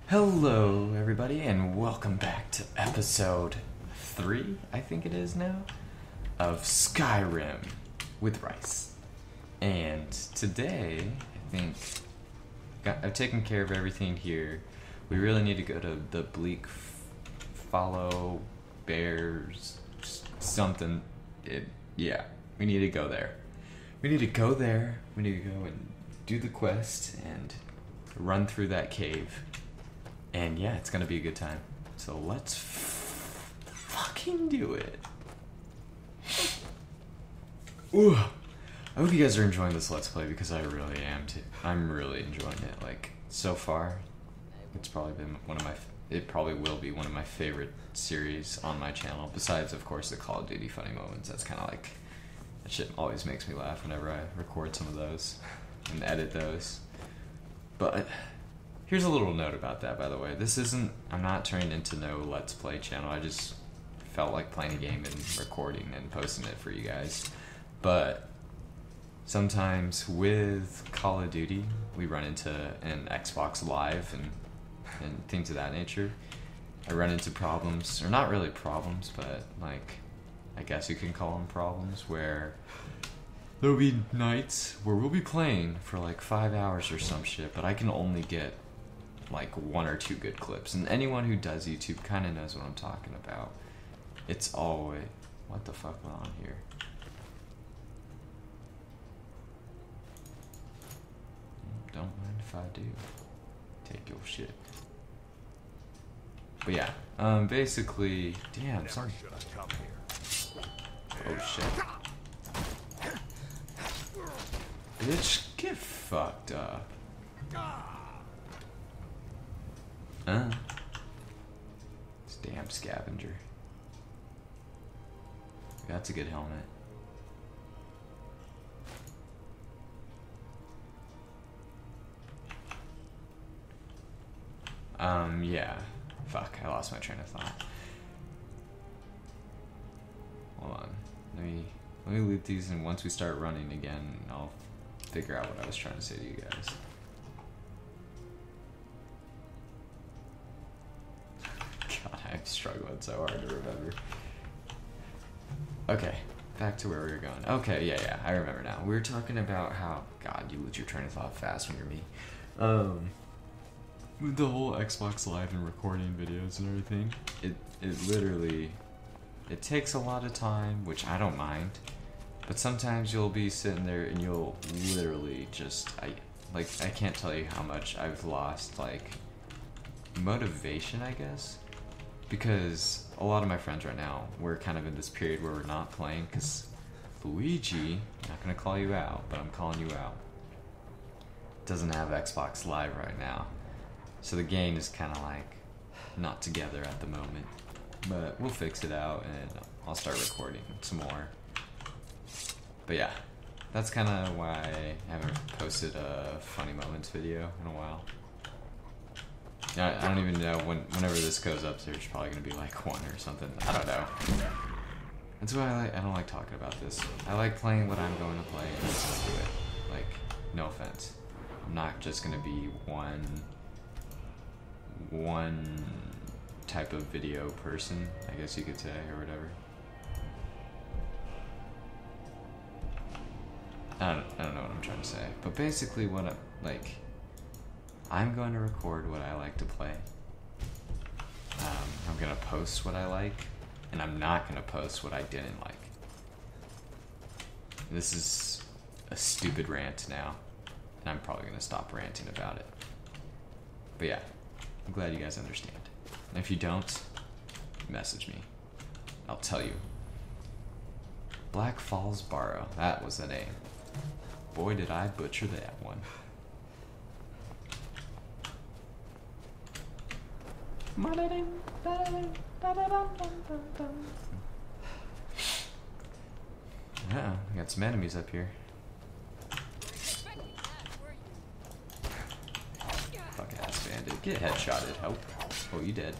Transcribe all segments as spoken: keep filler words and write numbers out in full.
Hello, everybody, and welcome back to episode three, I think it is now, of Skyrim with Rice. And today, I think, got, I've taken care of everything here. We really need to go to the Bleak F- Follow Bears something. It, yeah, we need to go there. We need to go there. We need to go and do the quest and run through that cave. And yeah, it's gonna be a good time. So let's f- fucking do it. Ooh. I hope you guys are enjoying this Let's Play because I really am too. I'm really enjoying it. Like, so far, it's probably been one of my, f- it probably will be one of my favorite series on my channel. Besides, of course, the Call of Duty funny moments. That's kind of like, that shit always makes me laugh whenever I record some of those and edit those. But here's a little note about that, by the way. This isn't, I'm not turning into no Let's Play channel. I just felt like playing a game and recording and posting it for you guys. But sometimes with Call of Duty, we run into an Xbox Live and, and things of that nature. I run into problems, or not really problems, but like, I guess you can call them problems, where there'll be nights where we'll be playing for like five hours or some shit, but I can only get like one or two good clips, and anyone who does YouTube kind of knows what I'm talking about. It's always, what the fuck went on here? Don't mind if I do. Take your shit. But yeah, um, basically, damn, some. Oh shit. Bitch, get fucked up. Huh? This damn scavenger. That's a good helmet. Um, yeah. Fuck, I lost my train of thought. Hold on. Let me let me loot these, and once we start running again, I'll figure out what I was trying to say to you guys. God, I'm struggling so hard to remember. Okay, back to where we were going. Okay, yeah, yeah, I remember now. We were talking about how, God, you lose your train of thought fast when you're me. Um, with the whole Xbox Live and recording videos and everything, it, it literally, it takes a lot of time, which I don't mind, but sometimes you'll be sitting there and you'll literally just, I, like, I can't tell you how much I've lost, like, motivation, I guess. Because a lot of my friends right now, we're kind of in this period where we're not playing because Luigi, I'm not going to call you out, but I'm calling you out, doesn't have Xbox Live right now. So the game is kind of like not together at the moment. But we'll fix it out and I'll start recording some more. But yeah, that's kind of why I haven't posted a funny moments video in a while. I, I don't even know when. Whenever this goes up, there's probably gonna be like one or something. I don't know. That's why I like. I don't like talking about this. I like playing what I'm going to play and just do it. Like, no offense. I'm not just gonna be one, one type of video person, I guess you could say, or whatever. I don't. I don't know what I'm trying to say. But basically, what I'm like. I'm going to record what I like to play. Um, I'm going to post what I like, and I'm not going to post what I didn't like. This is a stupid rant now, and I'm probably going to stop ranting about it. But yeah, I'm glad you guys understand. And if you don't, message me. I'll tell you. Black Falls Barrow, that was the name. Boy, did I butcher that one. Yeah, we got some enemies up here. Fuck ass bandit. Get headshotted, hope. Oh, you dead.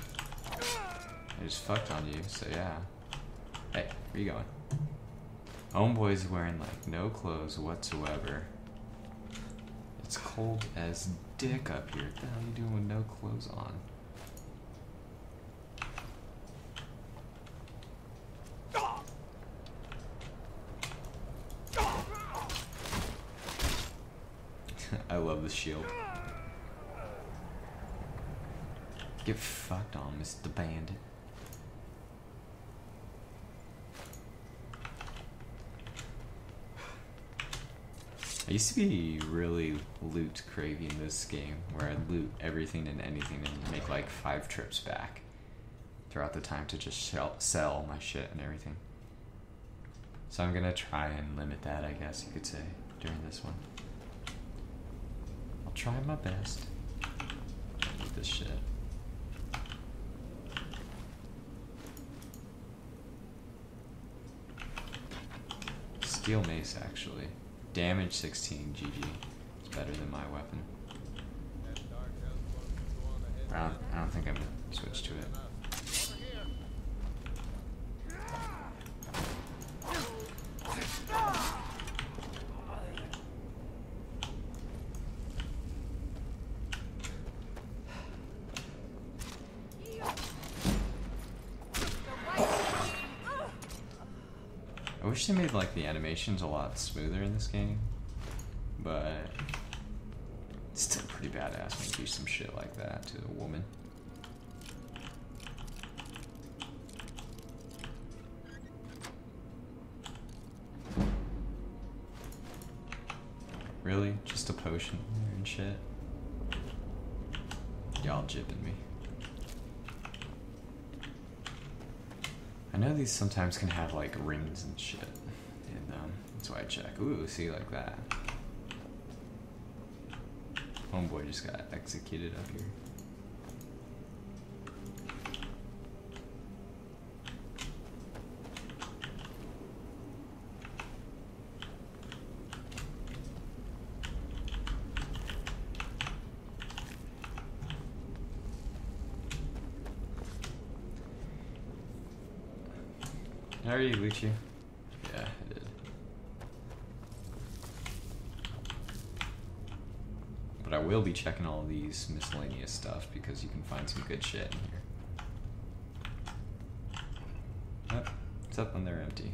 I just fucked on you, so yeah. Hey, where you going? Homeboy's wearing like no clothes whatsoever. It's cold as dick up here. What the hell are you doing with no clothes on? I love the shield. Get fucked on, Mister Bandit. I used to be really loot craving in this game, where I'd loot everything and anything and make like five trips back throughout the time to just sell, sell my shit and everything. So I'm gonna try and limit that, I guess you could say, during this one. I'll try my best with this shit. Steel mace, actually. Damage sixteen, G G. It's better than my weapon. I don't, I don't think I'm gonna switch to it. I wish they made like the animations a lot smoother in this game, but it's still pretty badass when you do some shit like that to a woman. Really? Just a potion and shit? Y'all jipping me. I know these sometimes can have like rings and shit, and um, that's why I check. Ooh, see, like that. Homeboy just got executed up here. Did I already loot you? Yeah, I did. But I will be checking all these miscellaneous stuff because you can find some good shit in here. Yep, except when they're empty.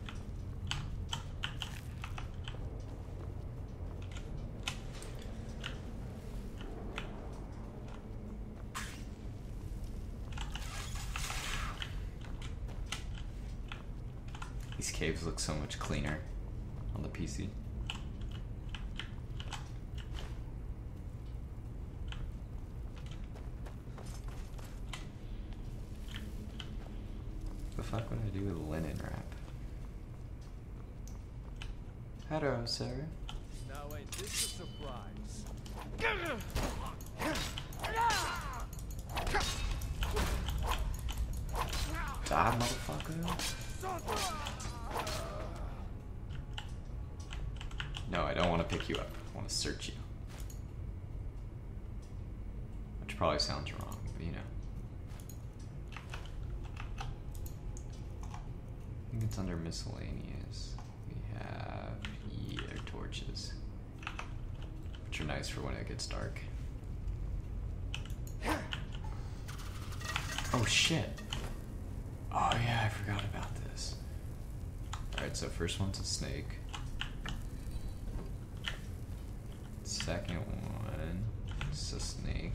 These caves look so much cleaner on the P C. The fuck would I do with a linen wrap? Hello, sir. Now ain't this a surprise? Die, motherfucker. No, I don't want to pick you up. I want to search you. Which probably sounds wrong, but you know. I think it's under miscellaneous. We have, yeah, torches. Which are nice for when it gets dark. Oh shit. Oh yeah, I forgot about this. Alright, so first one's a snake. Second one is a snake.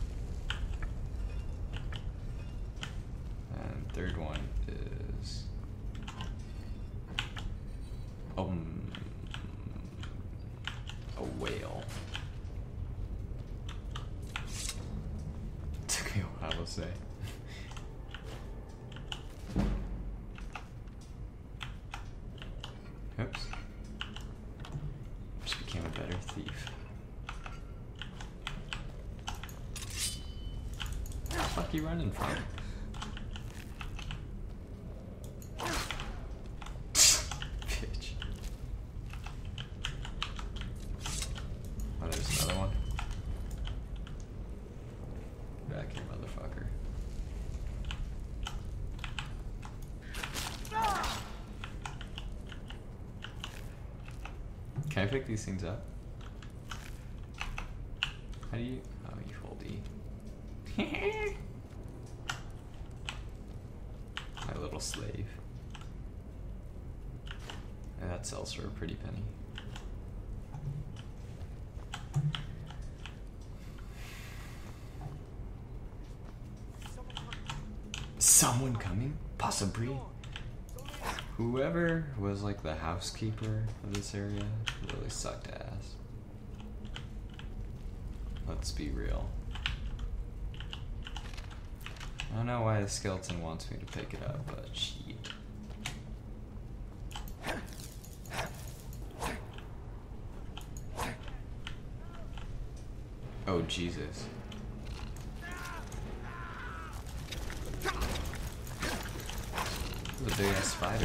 And third one is um a whale. Took me a while to say. Oops. Just became a better thief. What the fuck are you running from? Bitch. Oh, there's another one. Back here, motherfucker. Can I pick these things up? How do you... Oh, you hold E. My little slave. And that sells for a pretty penny. Someone coming? Possibly. Whoever was like the housekeeper of this area really sucked ass. Let's be real. I don't know why the skeleton wants me to pick it up, but shit. Oh, Jesus. The big ass spider.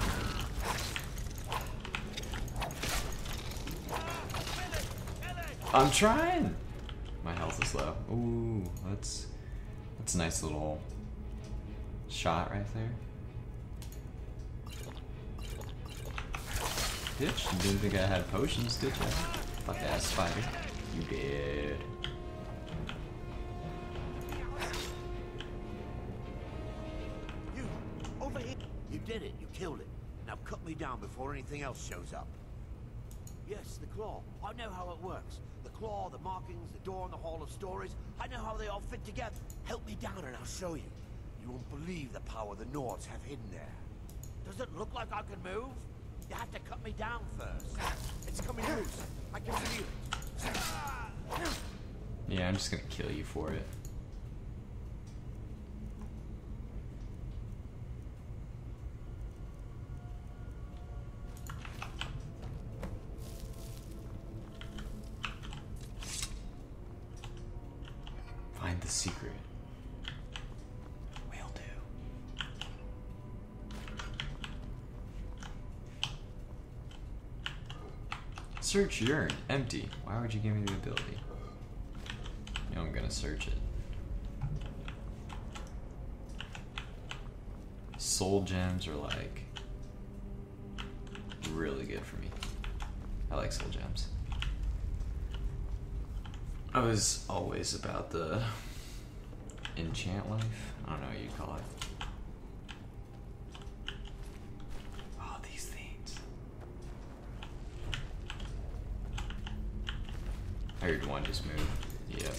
I'm trying! My health is low. Ooh, that's that's a nice little shot right there. Bitch, you didn't think I had potions, did you? Fuck ass spider. You did. You, over here. You did it. You killed it. Now cut me down before anything else shows up. Yes, the claw. I know how it works. The claw, the markings, the door in the Hall of Stories. I know how they all fit together. Help me down and I'll show you. You won't believe the power the Nords have hidden there. Does it look like I can move? You have to cut me down first. It's coming loose. I can feel it. Yeah, I'm just gonna kill you for it. Find the secret. Will do. Search urn. Empty. Why would you give me the ability? You know I'm gonna search it. Soul gems are like really good for me. I like soul gems. I was always about the enchant life. I don't know what you call it. Oh, these things. I heard one just move. Yep.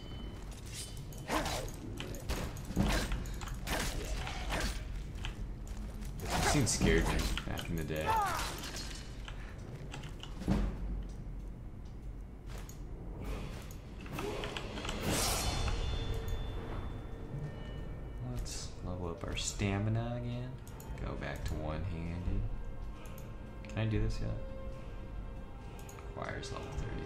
These things scared me back in the day. Let's level up our stamina again. Go back to one-handed. Can I do this yet? Requires level thirty.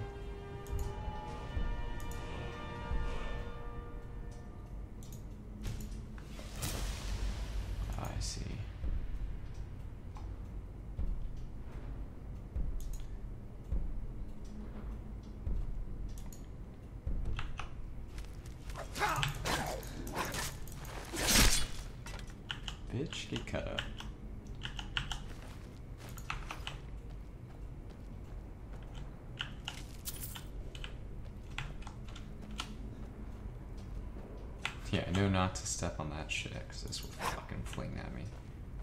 I see. Bitch, get cut up. Yeah, I know not to step on that shit, because this will fucking fling at me.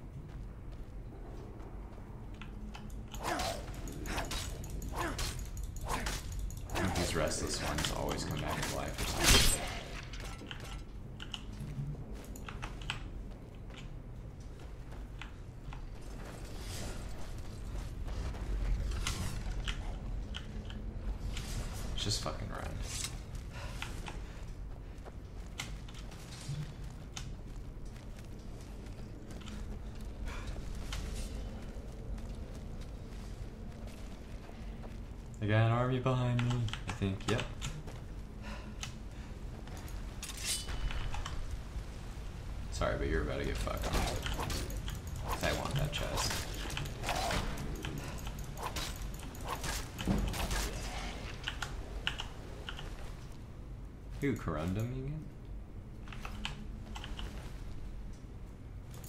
I think these restless ones always come back to life or something. Just fucking run. I got an army behind me, I think, yep. Sorry, but you're about to get fucked on. I want that chest. Ooh, Corundum again?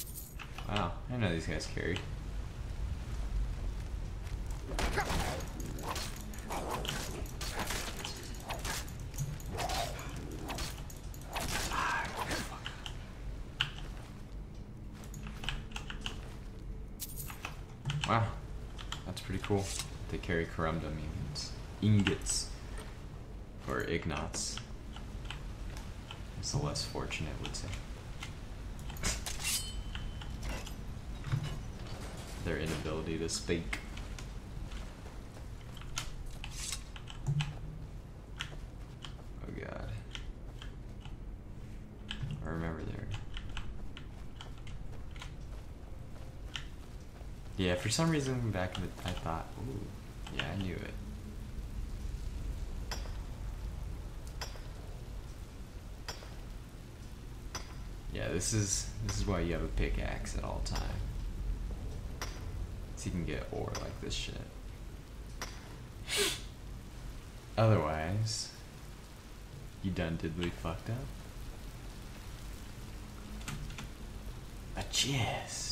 Wow, I didn't know these guys carried. Wow, that's pretty cool. They carry corundum ingots. Ingots. Or ignots. It's the less fortunate, would say. Their inability to speak. Oh god. I remember there. Yeah, for some reason back in the, I thought, ooh, yeah, I knew it. Yeah, this is this is why you have a pickaxe at all time. So you can get ore like this shit. Otherwise, you done diddly fucked up. A chest.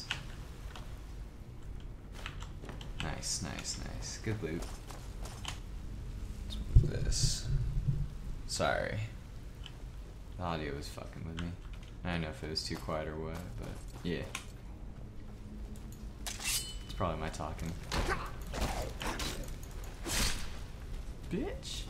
Nice, nice, nice. Good loot. Let's move this. Sorry. The audio was fucking with me. I don't know if it was too quiet or what, but yeah. It's probably my talking. Bitch.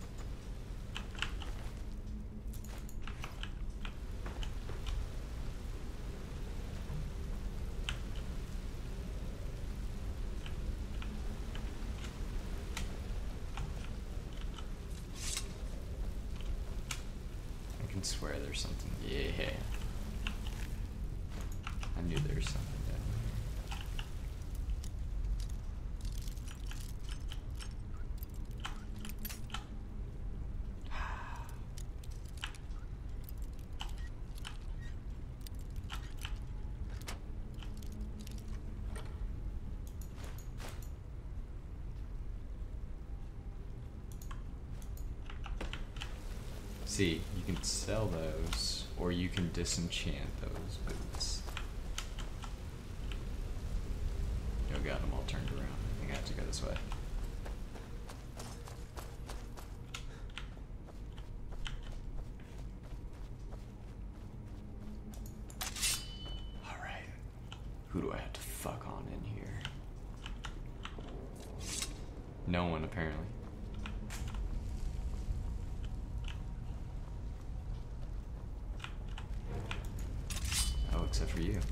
I can swear there's something. Yeah. I knew there was something down See, you can sell those, or you can disenchant those boots. Oh god, I'm all turned around. I think I have to go this way. Alright. Who do I have to fuck on in here? No one, apparently. Except for you.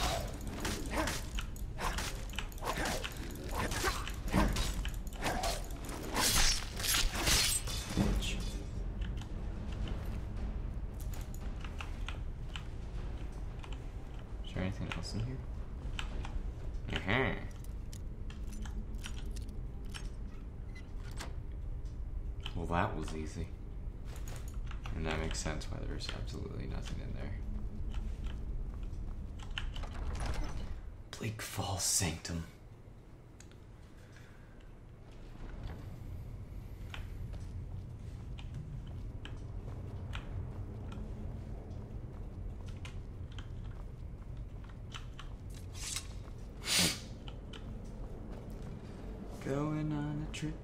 Bitch. Is there anything else in here? Uh-huh. Well, that was easy. And that makes sense why there's absolutely nothing in there. Bleak Falls Sanctum. Going on a trip.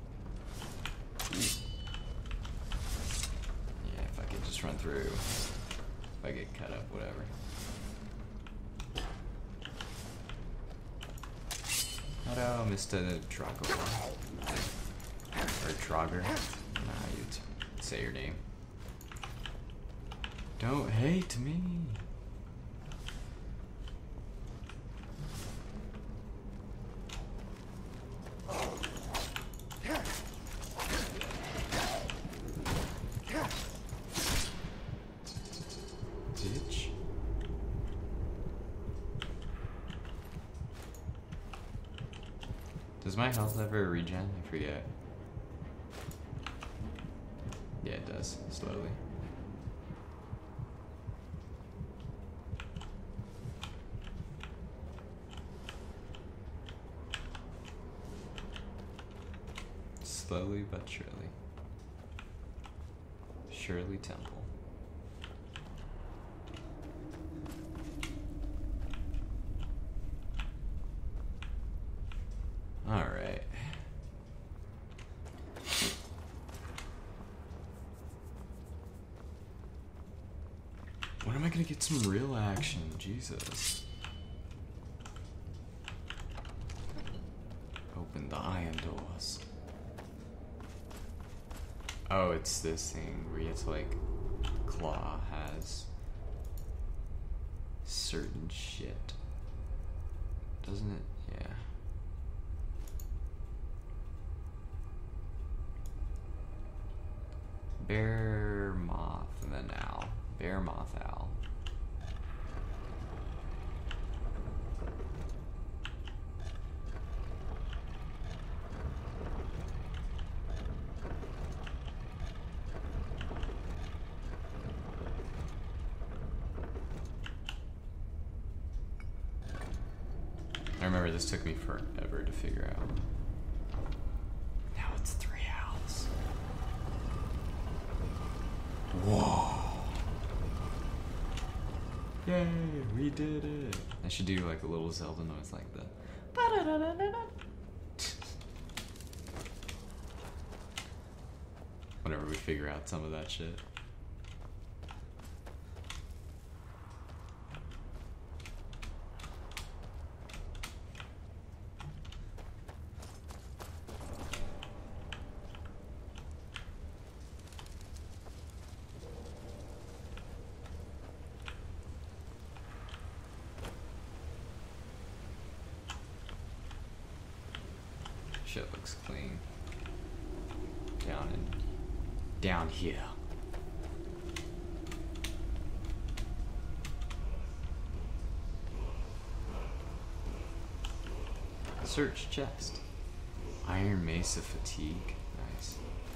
Yeah, if I could just run through. If I get cut up, whatever. Hello, Mister Drago. Or Drager. Nah, you say your name. Don't hate me. Bitch. Does my health ever regen? I forget. Yeah, it does. Slowly. Slowly but surely. Shirley Temple. Alright. When am I gonna get some real action? Jesus. open the iron doors. Oh, it's this thing where you have to like claw has certain shit. Doesn't it? Yeah. Bear moth and then owl. Bear moth owl. I remember this took me forever to figure out. Now it's three owls. Whoa. Yay, we did it. I should do like a little Zelda noise like the whenever we figure out some of that shit. Shit looks clean. Down and down here. Search chest. Iron Mace of Fatigue. Nice.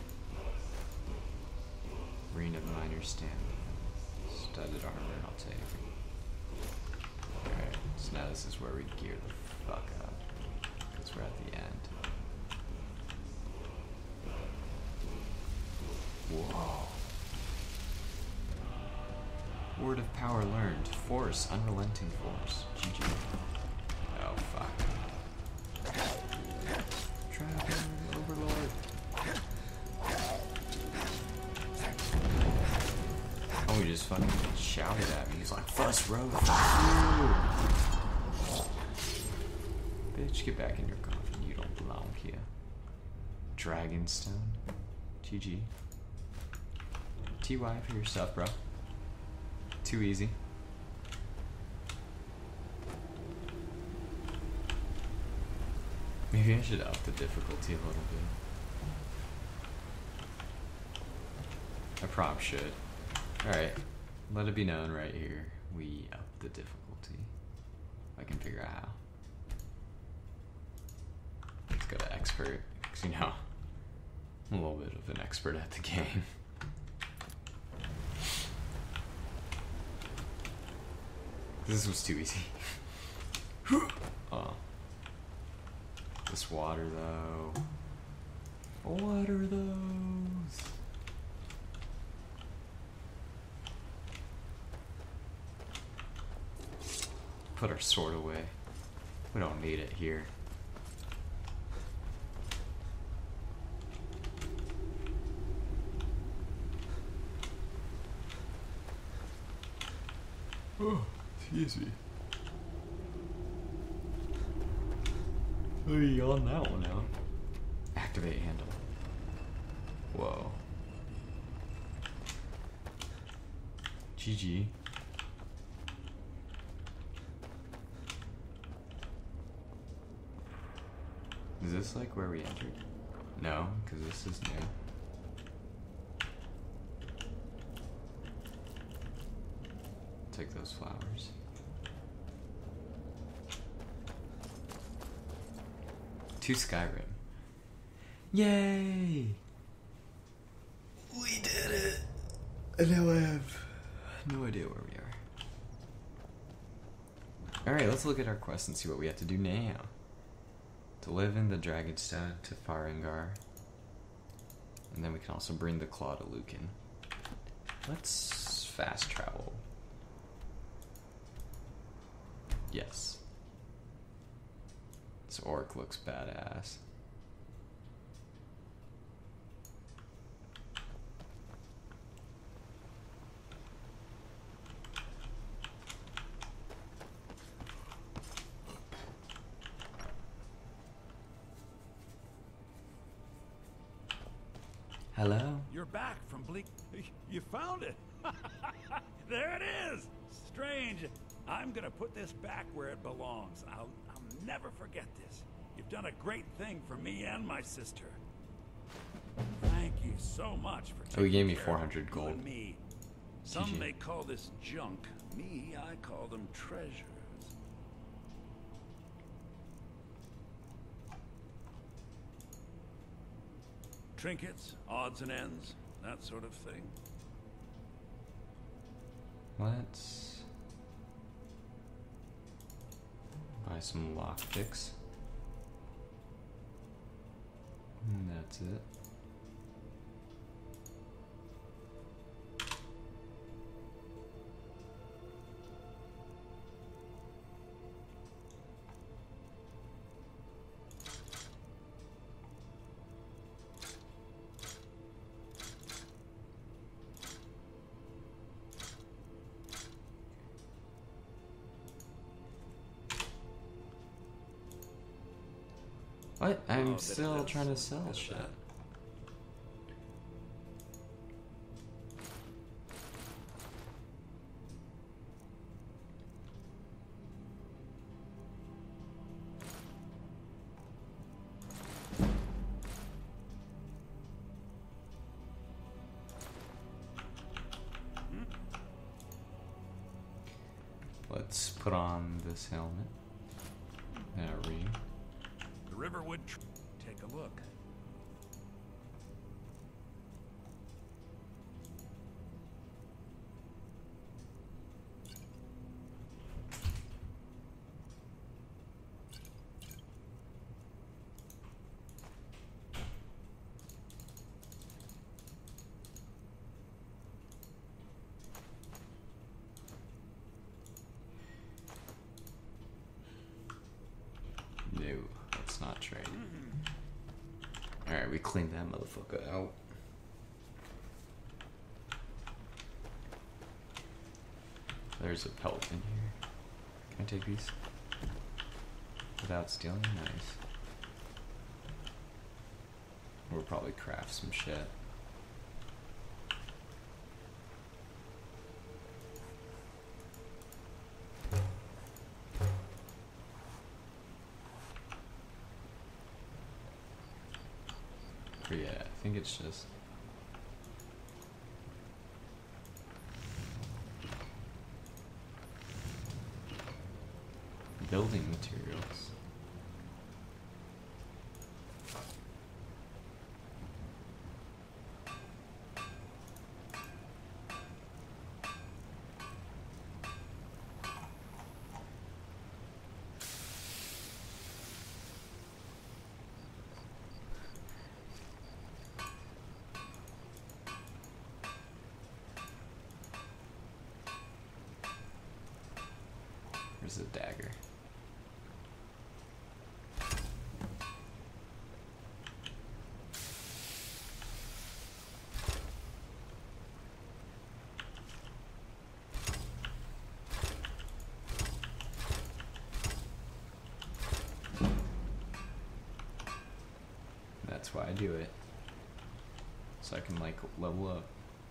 Ring of Minor Stamina. Studded armor, I'll take. Alright, so now this is where we gear the fuck up. Because we're at the end. Whoa. Word of power learned. Force, unrelenting force. G G. Oh, fuck. Dragon Overlord. Oh, he just fucking shouted at me. He's like, first row, fuck you. Bitch, get back in your coffin. You don't belong here. Dragonstone. G G. T Y for your stuff, bro. Too easy. Maybe I should up the difficulty a little bit. I probably should. Alright. Let it be known right here. We up the difficulty. If I can figure out how. Let's go to expert. Because, you know, I'm a little bit of an expert at the game. This was too easy. Oh. This water, though. What are those? Put our sword away. We don't need it here. Oh. Excuse me. Oh, you on that one now? Activate handle. Whoa. G G. Is this like where we entered? No, because this is new. Take those flowers. To Skyrim. Yay! We did it! And now I have no idea where we are. Alright, let's look at our quest and see what we have to do now. To live in the Dragonstone to Farengar. And then we can also bring the claw to Lucan. Let's fast travel. Yes. This orc looks badass. Hello? You're back from Bleak. You found it. There it is. Strange. I'm gonna put this back where it belongs. I'll, I'll never forget this. You've done a great thing for me and my sister. Thank you so much for taking Oh, he gave me care four of hundred you gold. and me. Some G G. may call this junk. Me, I call them treasures. Trinkets, odds and ends, that sort of thing. Let's buy some lockpicks. And that's it. What? I'm Oh, bit still of this, trying to bit sell of shit. that. Let's put on this helmet. And a ring. The Riverwood. Tr Take a look. No, let's not trade. Alright, we cleaned that motherfucker out. There's a pelt in here. Can I take these? Without stealing? Nice. We'll probably craft some shit. But yeah, I think it's just building materials. Where's the dagger? That's why I do it. So I can like level up.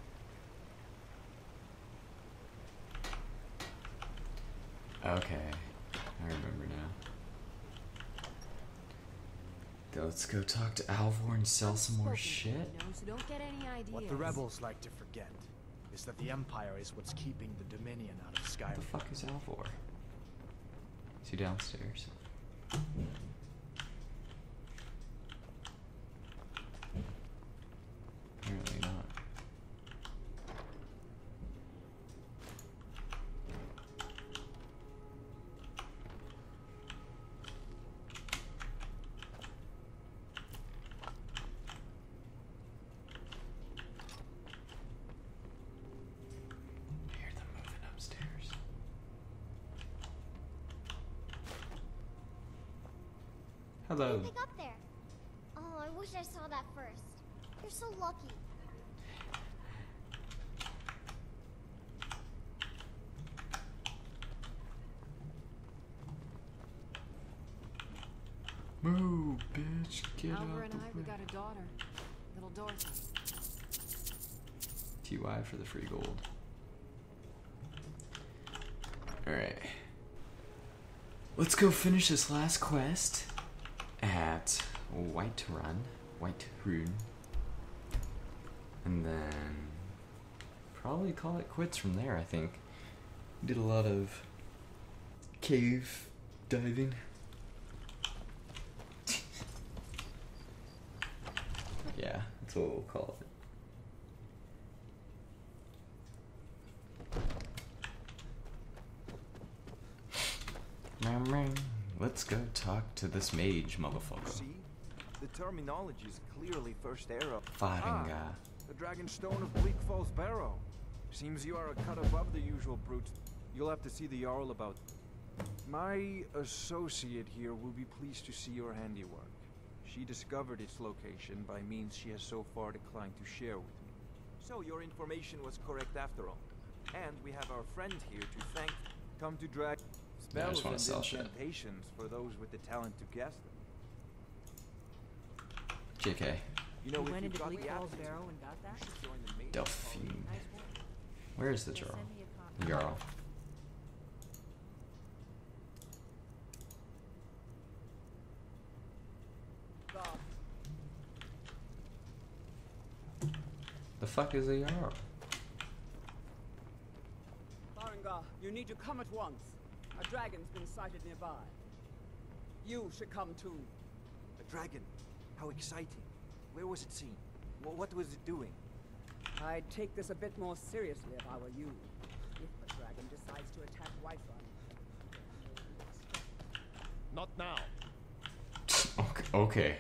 Okay, I remember now. Let's go talk to Alvor and sell some more shit. You know, so don't get any ideas. What the rebels like to forget is that the Empire is what's keeping the Dominion out of Skyrim. What the fuck is Alvor? Is he downstairs? Apparently not. I hear them moving upstairs. Hello. Pick up there. Oh, I wish I saw that first. You're so lucky. Move, bitch. Get Alvar out and the I, we way. got a daughter, little Dorothy. T Y for the free gold. Alright. Let's go finish this last quest at White Run. White Rune. And then probably call it quits from there, I think. Did a lot of cave diving. Yeah, that's what we'll call it. Let's go talk to this mage, motherfucker. See? The terminology is clearly First Era. Faringa. Ah, the Dragon Stone of Bleak Falls Barrow. Seems you are a cut above the usual brutes. You'll have to see the Jarl about. My associate here will be pleased to see your handiwork. She discovered its location by means she has so far declined to share with me. So your information was correct after all. And we have our friend here to thank. Come to drag Yeah, I just spells wanna and sell shit. incantations for those with the talent to guess them. J K. You know, You if went you've into got Bleak the Falls aptitude, Barrow and got that? you should join the Maiden Delphine. College. Nice work. Where is the Yeah, Jarl? send me a copy. Jarl. The fuck is a Jarl? Faringa, you need to come at once. A dragon's been sighted nearby. You should come too. A dragon? How exciting. Where was it seen? Wh- What was it doing? I'd take this a bit more seriously if I were you. If the dragon decides to attack Whiterun. Not now. Okay. okay.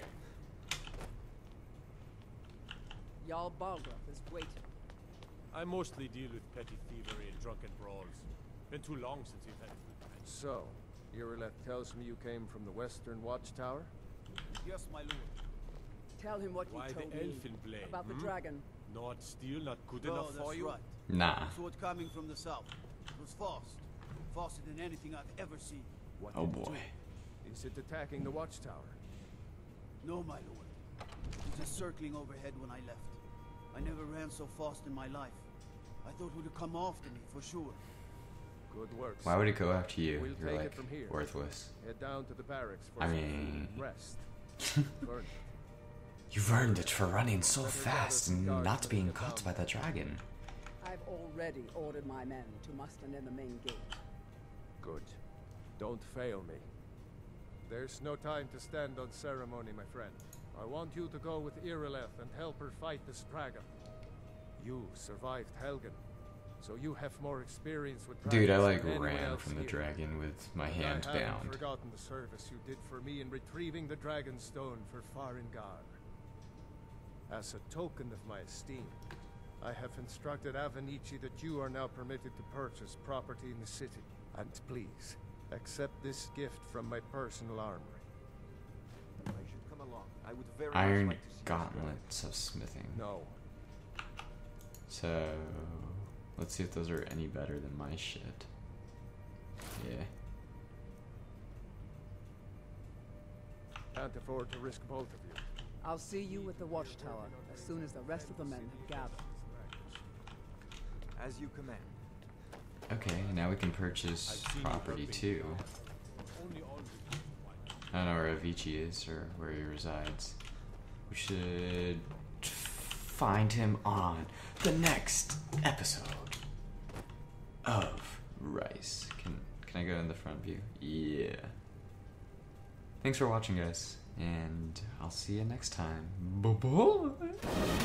Jarl Balgruuf is waiting. I mostly deal with petty thievery and drunken brawls. Been too long since you've had a good time. So, Irileth tells me you came from the Western Watchtower? Yes, my lord. Tell him what Why you the told me elfin blade? about the hmm? dragon. Not steel, not good No, enough that's for you? right. Nah. Sword coming from the south. It was fast. Faster than anything I've ever seen. What Oh did it boy. do? Is it attacking the Watchtower? No, my lord. It was just circling overhead when I left. I never ran so fast in my life. I thought it would have come after me, for sure. Good work. Why would it go after you? We'll You're take like it from here. worthless. Head down to the barracks for I some mean- food and rest. Burn. You've earned it for running so Better fast gather and some not guards being and caught get by down. the dragon. I've already ordered my men to muster near the main gate. Good. Don't fail me. There's no time to stand on ceremony, my friend. I want you to go with Irileth and help her fight this dragon. You survived Helgen, so you have more experience with dragons Dude, I like than anyone ran else from the here. dragon with my And hand I haven't bound. forgotten the service you did for me in retrieving the dragon stone for Faringar. As a token of my esteem, I have instructed Avenici that you are now permitted to purchase property in the city. And please, accept this gift from my personal armory. I should come along. I would very much Iron like to see this gauntlets of smithing. No. So, let's see if those are any better than my shit. Yeah. Can't afford to risk both of you. I'll see you at the watchtower as soon as the rest of the men have gathered. As you command. Okay, now we can purchase I've seen you property helping too. me out. Only always white. I don't know where Avicii is or where he resides. We should find him on the next episode of Rice. Can can I go in the front view? Yeah. Thanks for watching, guys, and I'll see you next time. Bye bye.